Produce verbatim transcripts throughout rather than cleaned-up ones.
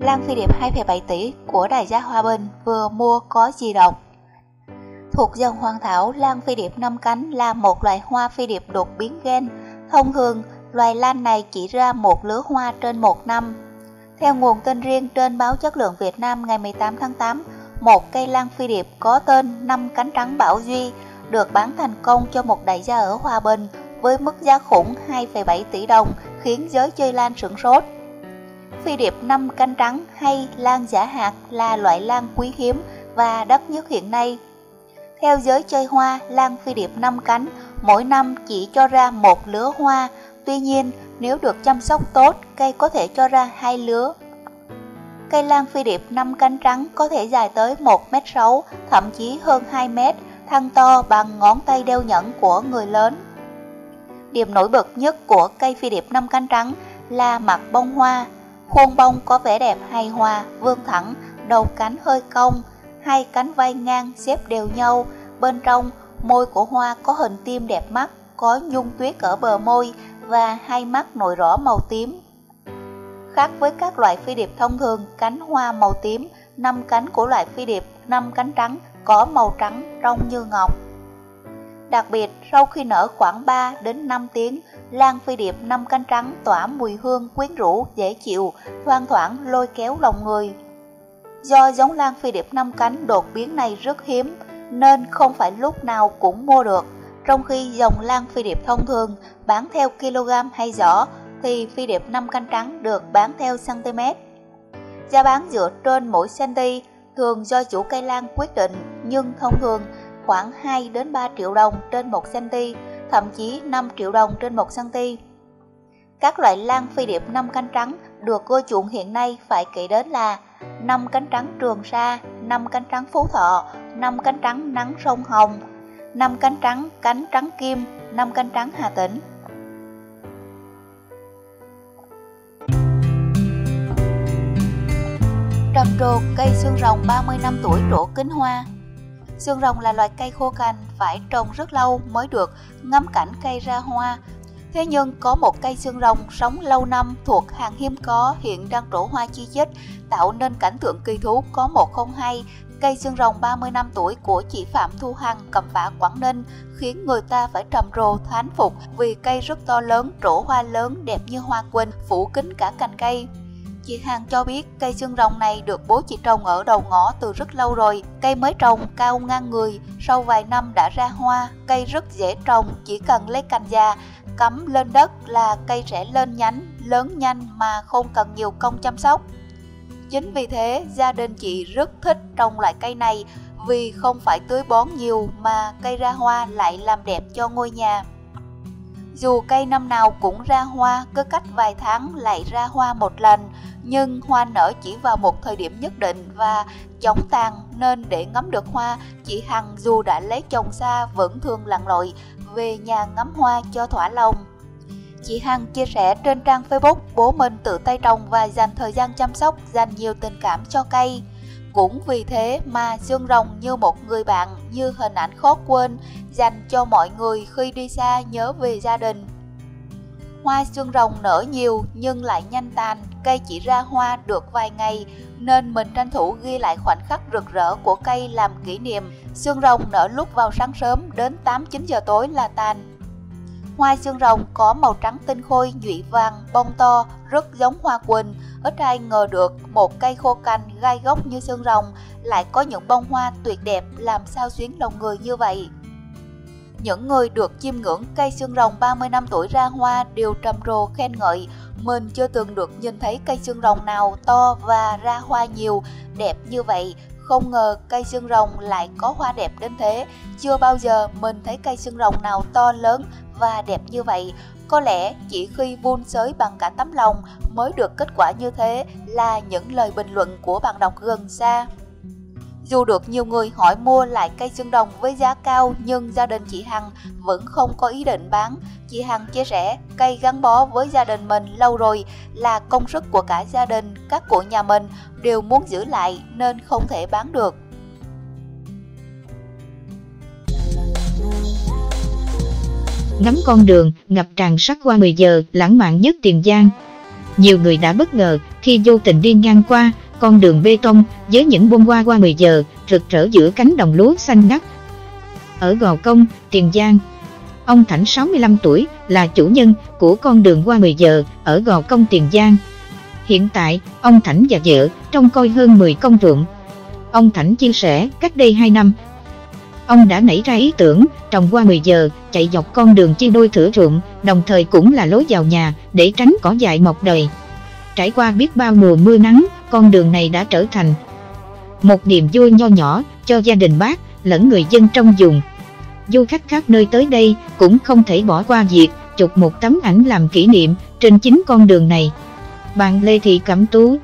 Lan Phi Điệp hai phẩy bảy tỷ của đại gia Hòa Bình vừa mua có gì độc. Thuộc dòng hoàng thảo, lan phi điệp năm cánh là một loài hoa phi điệp đột biến gen. Thông thường, loài lan này chỉ ra một lứa hoa trên một năm. Theo nguồn tin riêng trên báo Chất lượng Việt Nam ngày mười tám tháng tám, một cây lan phi điệp có tên năm cánh trắng Bảo Duy được bán thành công cho một đại gia ở Hòa Bình với mức giá khủng hai phẩy bảy tỷ đồng, khiến giới chơi lan sửng sốt. Phi điệp năm cánh trắng hay lan giả hạt là loại lan quý hiếm và đắt nhất hiện nay. Theo giới chơi hoa, lan phi điệp năm cánh mỗi năm chỉ cho ra một lứa hoa. Tuy nhiên, nếu được chăm sóc tốt, cây có thể cho ra hai lứa. Cây lan phi điệp năm cánh trắng có thể dài tới một mét sáu, thậm chí hơn hai mét, thân to bằng ngón tay đeo nhẫn của người lớn. Điểm nổi bật nhất của cây phi điệp năm cánh trắng là mặt bông hoa. Khuôn bông có vẻ đẹp hài hòa, vươn thẳng, đầu cánh hơi cong, hai cánh vai ngang xếp đều nhau. Bên trong, môi của hoa có hình tim đẹp mắt, có nhung tuyết ở bờ môi và hai mắt nổi rõ màu tím. Khác với các loại phi điệp thông thường cánh hoa màu tím, năm cánh của loại phi điệp năm cánh trắng có màu trắng trong như ngọc. Đặc biệt, sau khi nở khoảng ba đến năm tiếng, lan phi điệp năm cánh trắng tỏa mùi hương quyến rũ, dễ chịu, thoang thoảng lôi kéo lòng người. Do giống lan phi điệp năm cánh đột biến này rất hiếm, nên không phải lúc nào cũng mua được. Trong khi dòng lan phi điệp thông thường bán theo kg hay giỏ, thì phi điệp năm cánh trắng được bán theo cm. Giá bán dựa trên mỗi cm thường do chủ cây lan quyết định, nhưng thông thường khoảng hai đến ba triệu đồng trên một cm, thậm chí năm triệu đồng trên một cm. Các loại lan phi điệp năm cánh trắng được ưa chuộng hiện nay phải kể đến là năm cánh trắng Trường Sa, năm cánh trắng Phú Thọ, năm cánh trắng Nắng Sông Hồng, năm cánh trắng Cánh Trắng Kim, năm cánh trắng Hà Tĩnh. Trầm trồ cây xương rồng ba mươi năm tuổi trổ kính hoa. Xương rồng là loài cây khô cành, phải trồng rất lâu mới được ngắm cảnh cây ra hoa. Thế nhưng có một cây xương rồng sống lâu năm thuộc hàng hiếm có hiện đang trổ hoa chi chít, tạo nên cảnh tượng kỳ thú có một không hai. Cây xương rồng ba mươi năm tuổi của chị Phạm Thu Hằng, Cẩm Phả, Quảng Ninh khiến người ta phải trầm trồ thán phục vì cây rất to lớn, trổ hoa lớn đẹp như hoa quỳnh, phủ kín cả cành cây. Chị Hằng cho biết cây xương rồng này được bố chị trồng ở đầu ngõ từ rất lâu rồi. Cây mới trồng cao ngang người, sau vài năm đã ra hoa. Cây rất dễ trồng, chỉ cần lấy cành già cắm lên đất là cây sẽ lên nhánh, lớn nhanh mà không cần nhiều công chăm sóc. Chính vì thế, gia đình chị rất thích trồng loại cây này vì không phải tưới bón nhiều mà cây ra hoa lại làm đẹp cho ngôi nhà. Dù cây năm nào cũng ra hoa, cứ cách vài tháng lại ra hoa một lần, nhưng hoa nở chỉ vào một thời điểm nhất định và chóng tàn, nên để ngắm được hoa, chị Hằng dù đã lấy chồng xa vẫn thường lặn lội về nhà ngắm hoa cho thỏa lòng. Chị Hằng chia sẻ trên trang Facebook bố mình tự tay trồng và dành thời gian chăm sóc, dành nhiều tình cảm cho cây. Cũng vì thế mà xương rồng như một người bạn, như hình ảnh khó quên dành cho mọi người khi đi xa nhớ về gia đình. Hoa xương rồng nở nhiều nhưng lại nhanh tàn, cây chỉ ra hoa được vài ngày nên mình tranh thủ ghi lại khoảnh khắc rực rỡ của cây làm kỷ niệm. Xương rồng nở lúc vào sáng sớm đến tám chín giờ tối là tàn. Hoa xương rồng có màu trắng tinh khôi, nhụy vàng, bông to, rất giống hoa quỳnh. Ít ai ngờ được một cây khô cành gai góc như xương rồng lại có những bông hoa tuyệt đẹp làm sao xuyến lòng người như vậy. Những người được chiêm ngưỡng cây xương rồng ba mươi năm tuổi ra hoa đều trầm trồ khen ngợi. Mình chưa từng được nhìn thấy cây xương rồng nào to và ra hoa nhiều, đẹp như vậy. Không ngờ cây xương rồng lại có hoa đẹp đến thế. Chưa bao giờ mình thấy cây xương rồng nào to lớn và đẹp như vậy. Có lẽ chỉ khi vun sới bằng cả tấm lòng mới được kết quả như thế, là những lời bình luận của bạn đọc gần xa. Dù được nhiều người hỏi mua lại cây xương rồng với giá cao, nhưng gia đình chị Hằng vẫn không có ý định bán. Chị Hằng chia sẻ cây gắn bó với gia đình mình lâu rồi, là công sức của cả gia đình, các của nhà mình đều muốn giữ lại nên không thể bán được. Ngắm con đường ngập tràn sắc hoa mười giờ, lãng mạn nhất Tiền Giang. nhiều người đã bất ngờ khi vô tình đi ngang qua con đường bê tông với những bông hoa qua mười giờ rực rỡ giữa cánh đồng lúa xanh ngắt. Ở Gò Công, Tiền Giang, ông Thảnh sáu mươi lăm tuổi là chủ nhân của con đường qua mười giờ ở Gò Công, Tiền Giang. Hiện tại, ông Thảnh và vợ trông coi hơn mười công ruộng. Ông Thảnh chia sẻ cách đây hai năm, ông đã nảy ra ý tưởng trồng hoa mười giờ chạy dọc con đường chia đôi thửa ruộng, đồng thời cũng là lối vào nhà để tránh cỏ dại mọc đầy. Trải qua biết bao mùa mưa nắng, con đường này đã trở thành một niềm vui nho nhỏ cho gia đình bác lẫn người dân trong vùng. Du khách khắp nơi tới đây cũng không thể bỏ qua việc chụp một tấm ảnh làm kỷ niệm trên chính con đường này. Bạn Lê Thị Cẩm Tú,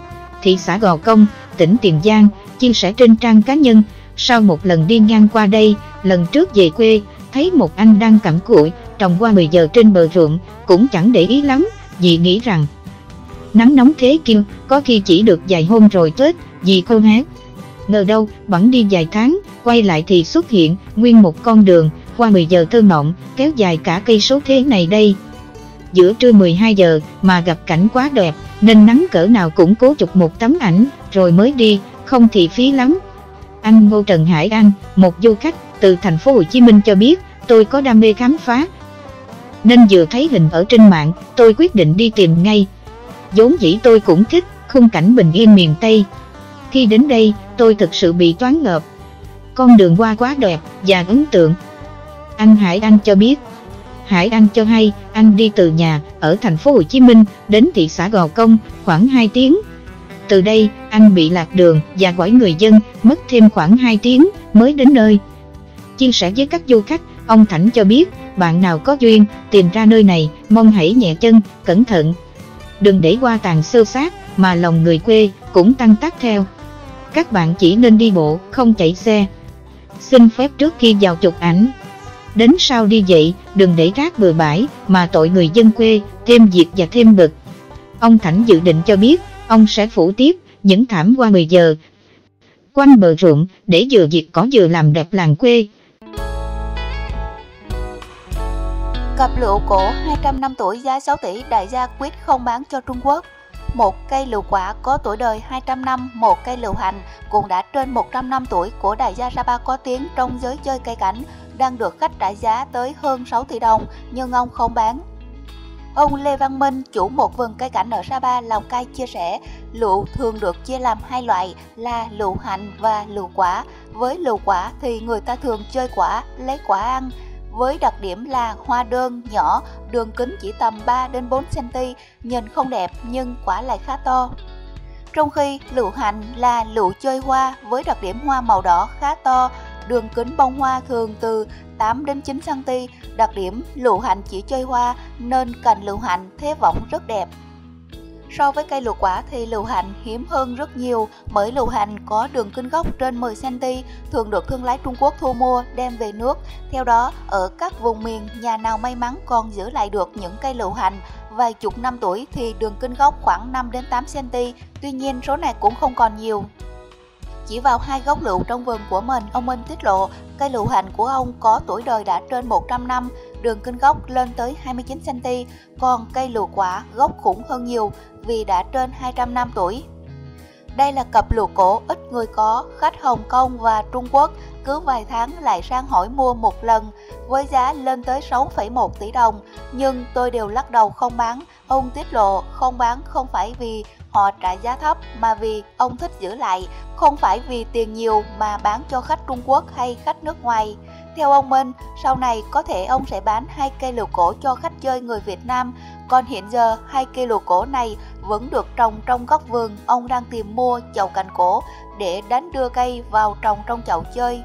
thị xã Gò Công, tỉnh Tiền Giang, chia sẻ trên trang cá nhân, sau một lần đi ngang qua đây, lần trước về quê, thấy một anh đang cặm cụi, trồng hoa mười giờ trên bờ ruộng, cũng chẳng để ý lắm, vì nghĩ rằng nắng nóng thế kia, có khi chỉ được vài hôm rồi Tết, vì khô héo. Ngờ đâu, bẵng đi vài tháng, quay lại thì xuất hiện nguyên một con đường hoa mười giờ thơ mộng, kéo dài cả cây số thế này đây. Giữa trưa mười hai giờ mà gặp cảnh quá đẹp, nên nắng cỡ nào cũng cố chụp một tấm ảnh rồi mới đi, không thì phí lắm. Anh Ngô Trần Hải Anh, một du khách từ thành phố Hồ Chí Minh cho biết, tôi có đam mê khám phá, nên vừa thấy hình ở trên mạng, tôi quyết định đi tìm ngay. Vốn dĩ tôi cũng thích khung cảnh bình yên miền Tây. Khi đến đây, tôi thực sự bị choáng ngợp. Con đường hoa quá đẹp và ấn tượng. Anh Hải Anh cho biết. Hải Anh cho hay, anh đi từ nhà ở thành phố Hồ Chí Minh đến thị xã Gò Công khoảng hai tiếng. Từ đây, anh bị lạc đường và gọi người dân mất thêm khoảng hai tiếng mới đến nơi. Chia sẻ với các du khách, ông Thảnh cho biết, bạn nào có duyên tìm ra nơi này, mong hãy nhẹ chân, cẩn thận. Đừng để hoa tàn xơ xác mà lòng người quê cũng tăng tắc theo. Các bạn chỉ nên đi bộ, không chạy xe. Xin phép trước khi vào chụp ảnh. Đến sau đi dậy, đừng để rác bừa bãi mà tội người dân quê, thêm việc và thêm bực. Ông Thảnh dự định cho biết, ông sẽ phủ tiếp những thảm hoa mười giờ quanh bờ ruộng để vừa diệt cỏ vừa làm đẹp làng quê. Cặp lựu cổ hai trăm năm tuổi giá sáu tỷ đại gia quyết không bán cho Trung Quốc. Một cây lựu quả có tuổi đời hai trăm năm, một cây lựu hành cũng đã trên một trăm năm tuổi của đại gia Sapa có tiếng trong giới chơi cây cảnh đang được khách trả giá tới hơn sáu tỷ đồng nhưng ông không bán. Ông Lê Văn Minh, chủ một vườn cây cảnh ở Sapa, Lào Cai chia sẻ, lựu thường được chia làm hai loại là lựu hành và lựu quả. Với lựu quả thì người ta thường chơi quả, lấy quả ăn. Với đặc điểm là hoa đơn, nhỏ, đường kính chỉ tầm ba đến bốn xăng-ti-mét, nhìn không đẹp nhưng quả lại khá to. Trong khi lựu hành là lựu chơi hoa với đặc điểm hoa màu đỏ khá to, đường kính bông hoa thường từ tám đến chín xăng-ti-mét, đặc điểm lựu hành chỉ chơi hoa nên cành lựu hành thế võng rất đẹp. So với cây lựu quả thì lựu hành hiếm hơn rất nhiều bởi lựu hành có đường kính gốc trên mười xăng-ti-mét, thường được thương lái Trung Quốc thu mua đem về nước. Theo đó, ở các vùng miền, nhà nào may mắn còn giữ lại được những cây lựu hành vài chục năm tuổi thì đường kính gốc khoảng năm đến tám xăng-ti-mét, tuy nhiên số này cũng không còn nhiều. Chỉ vào hai gốc lựu trong vườn của mình, ông Minh tiết lộ cây lựu hành của ông có tuổi đời đã trên một trăm năm, đường kính gốc lên tới hai mươi chín xăng-ti-mét, còn cây lựu quả gốc khủng hơn nhiều vì đã trên hai trăm năm tuổi. Đây là cặp lựu cổ ít người có, khách Hồng Kông và Trung Quốc cứ vài tháng lại sang hỏi mua một lần với giá lên tới sáu phẩy một tỷ đồng, nhưng tôi đều lắc đầu không bán. Ông tiết lộ không bán không phải vì họ trả giá thấp mà vì ông thích giữ lại, không phải vì tiền nhiều mà bán cho khách Trung Quốc hay khách nước ngoài. Theo ông Minh, sau này có thể ông sẽ bán hai cây lựu cổ cho khách chơi người Việt Nam, còn hiện giờ hai cây lựu cổ này vẫn được trồng trong góc vườn, ông đang tìm mua chậu cảnh cổ để đánh đưa cây vào trồng trong chậu chơi.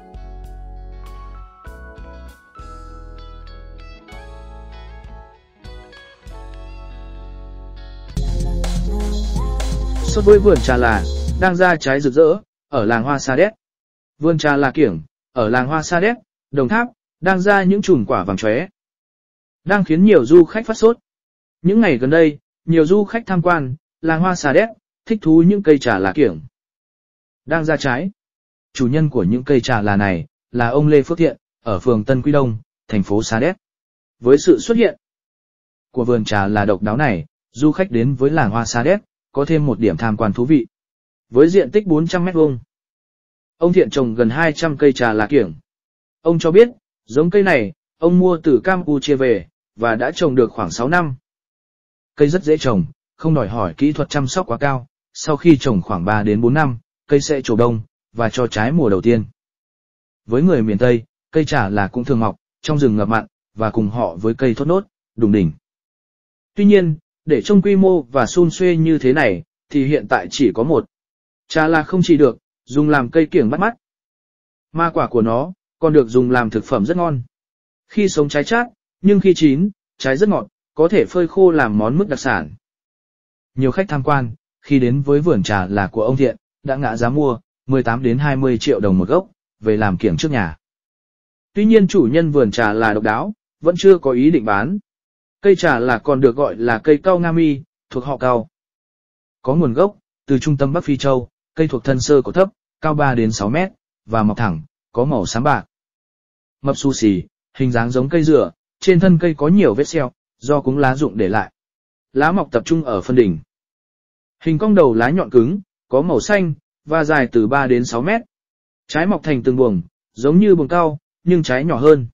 Xuất với vườn trà là đang ra trái rực rỡ ở làng Hoa Sa Đéc. Vườn trà là Kiểng ở làng Hoa Sa Đéc, Đồng Tháp đang ra những chùm quả vàng chóe, đang khiến nhiều du khách phát sốt. Những ngày gần đây, nhiều du khách tham quan làng Hoa Sa Đéc thích thú những cây trà là Kiểng đang ra trái. Chủ nhân của những cây trà là này là ông Lê Phước Thiện ở phường Tân Quy Đông, thành phố Sa Đéc. Với sự xuất hiện của vườn trà là độc đáo này, du khách đến với làng hoa Sa Đéc có thêm một điểm tham quan thú vị. Với diện tích bốn trăm mét vuông, ông Thiện trồng gần hai trăm cây trà lá kiểng. Ông cho biết, giống cây này, ông mua từ Campuchia về, và đã trồng được khoảng sáu năm. Cây rất dễ trồng, không đòi hỏi kỹ thuật chăm sóc quá cao. Sau khi trồng khoảng ba đến bốn năm, cây sẽ trổ đông, và cho trái mùa đầu tiên. Với người miền Tây, cây trà là cũng thường mọc trong rừng ngập mặn, và cùng họ với cây thốt nốt, đùng đỉnh. Tuy nhiên, để trông quy mô và xum xuê như thế này, thì hiện tại chỉ có một. Trà là không chỉ được dùng làm cây kiểng bắt mắt, mà quả của nó còn được dùng làm thực phẩm rất ngon. Khi sống trái chát, nhưng khi chín, trái rất ngọt, có thể phơi khô làm món mứt đặc sản. Nhiều khách tham quan, khi đến với vườn trà là của ông Thiện, đã ngã giá mua mười tám đến hai mươi triệu đồng một gốc, về làm kiểng trước nhà. Tuy nhiên chủ nhân vườn trà là độc đáo, vẫn chưa có ý định bán. Cây trà là còn được gọi là cây cau Nga Mi, thuộc họ cau. Có nguồn gốc từ trung tâm Bắc Phi Châu, cây thuộc thân sơ cổ thấp, cao ba đến sáu mét, và mọc thẳng, có màu xám bạc. Mập xù xì, hình dáng giống cây dừa, trên thân cây có nhiều vết sẹo, do cúng lá rụng để lại. Lá mọc tập trung ở phân đỉnh. Hình cong đầu lá nhọn cứng, có màu xanh, và dài từ ba đến sáu mét. Trái mọc thành từng buồng, giống như buồng cau, nhưng trái nhỏ hơn.